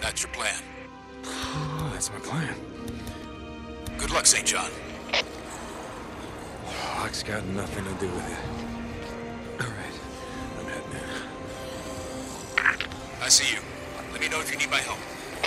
That's your plan. That's my plan. Good luck, St. John. Luck's got nothing to do with it. All right, I'm heading in. I see you. Let me know if you need my help.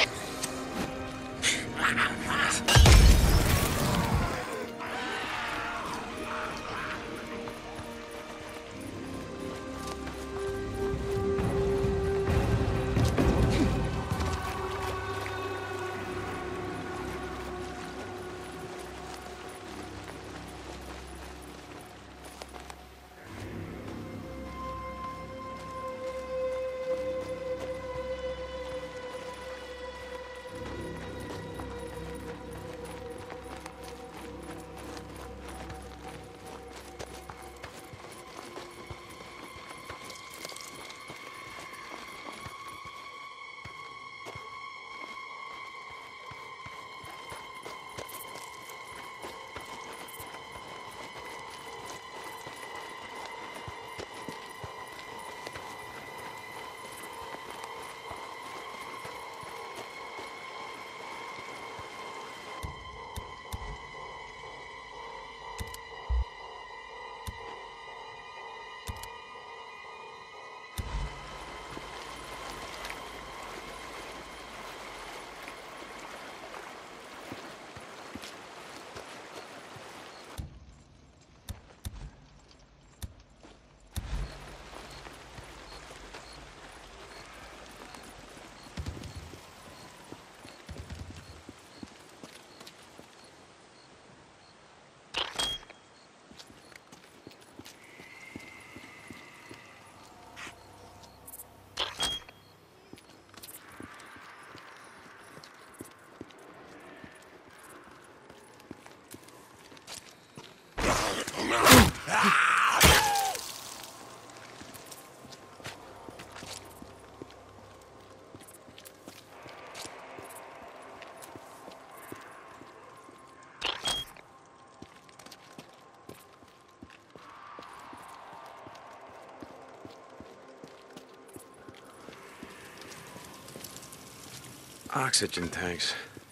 Oxygen tanks.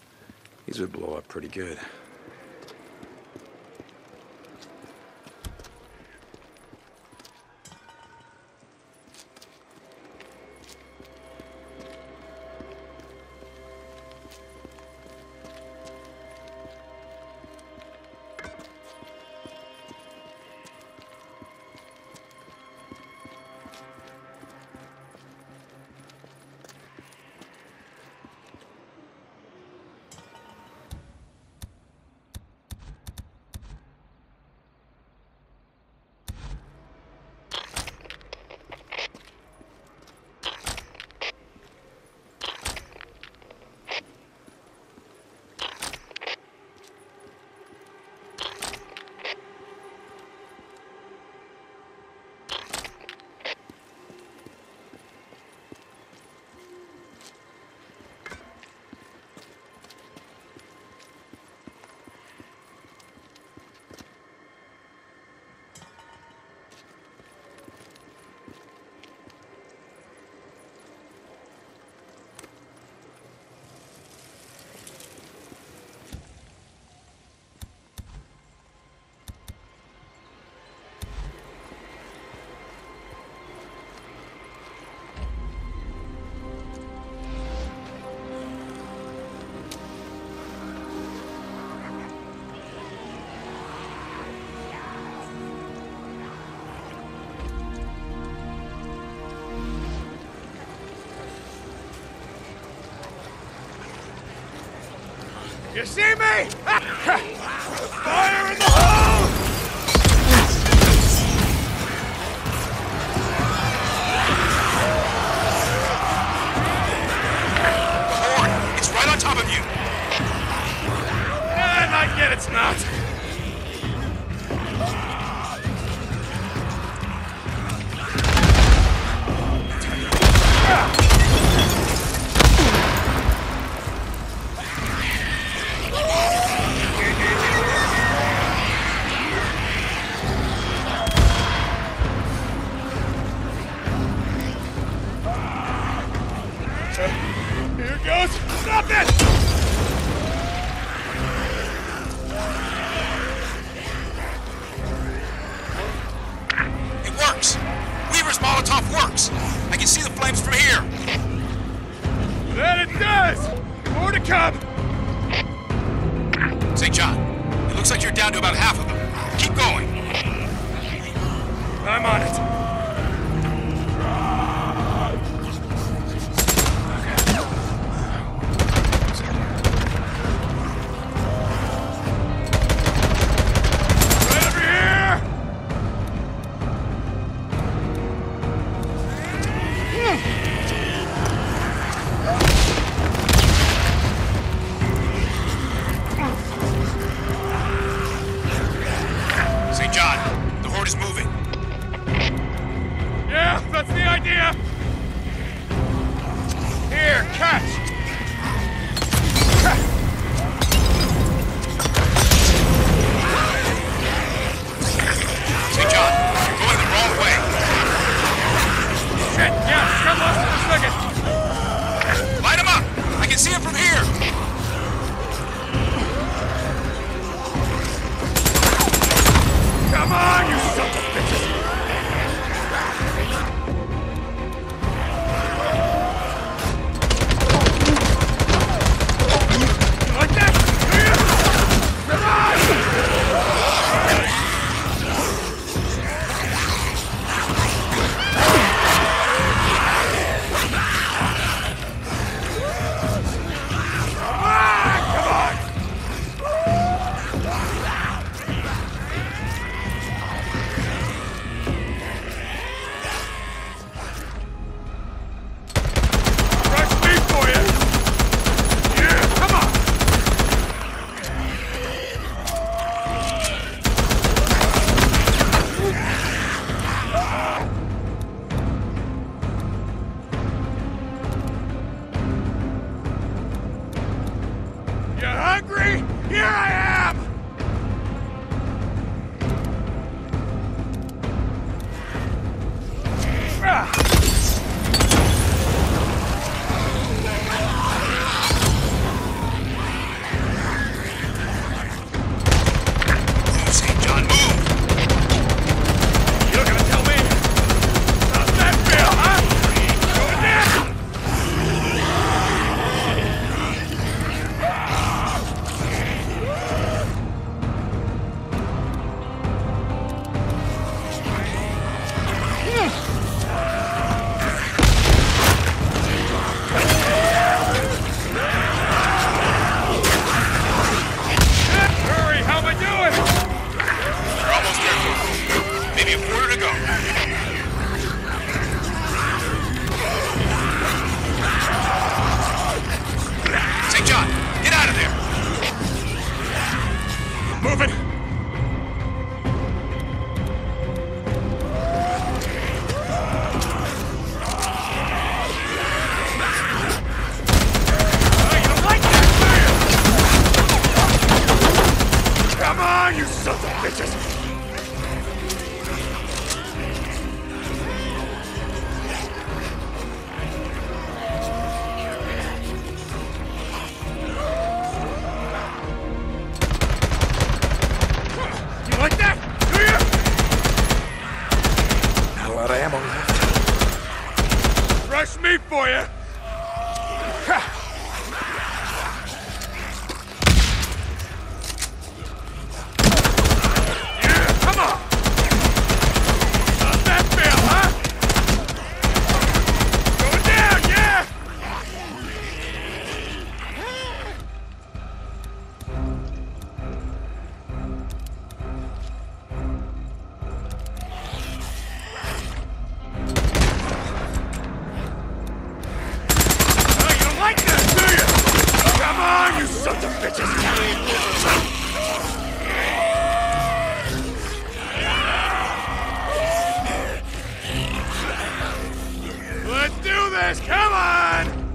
These would blow up pretty good. You see me? Fire in the hole! Horde! It's right on top of you! Not yet, it's not. Here goes! Stop it! It works! Weaver's Molotov works! I can see the flames from here! That it does! More to come! St. John, it looks like you're down to about half of them. Keep going! I'm on it. Right over here! St. John, the horde is moving. Yeah, that's the idea! Here, catch! St. John, you're going the wrong way. Shit, yeah, got lost in a second! Light him up! I can see him from here! Come on, you sons of bitches! Like that? Come on! Come on! Rush me for you! Yeah, come on! You hungry? Here I am! Move, St. John, move! You're gonna tell me? How's that feel, huh? Going down! Hurry, how am I doing? You're almost there, Corporal. Maybe a quarter to go. St. John, get out of there! Moving. Oh, you don't like that, do you? Come on, you sons of bitches! You like that? Do you? Not a lot of ammo left. Rush me for you! Yeah, come on! How's that feel, huh? Going down, yeah! Oh, you don't like that, do you? Come on, you sons of bitches! Let's do this! Come on!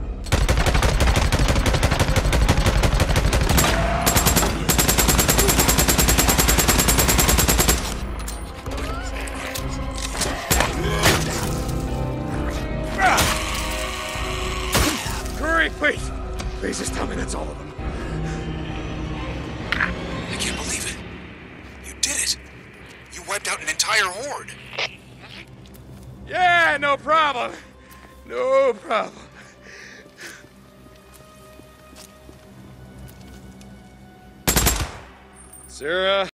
Hurry, please! Please just tell me that's all of them. I can't believe it. You did it. You wiped out an entire horde. Yeah, no problem. No problem. Sarah,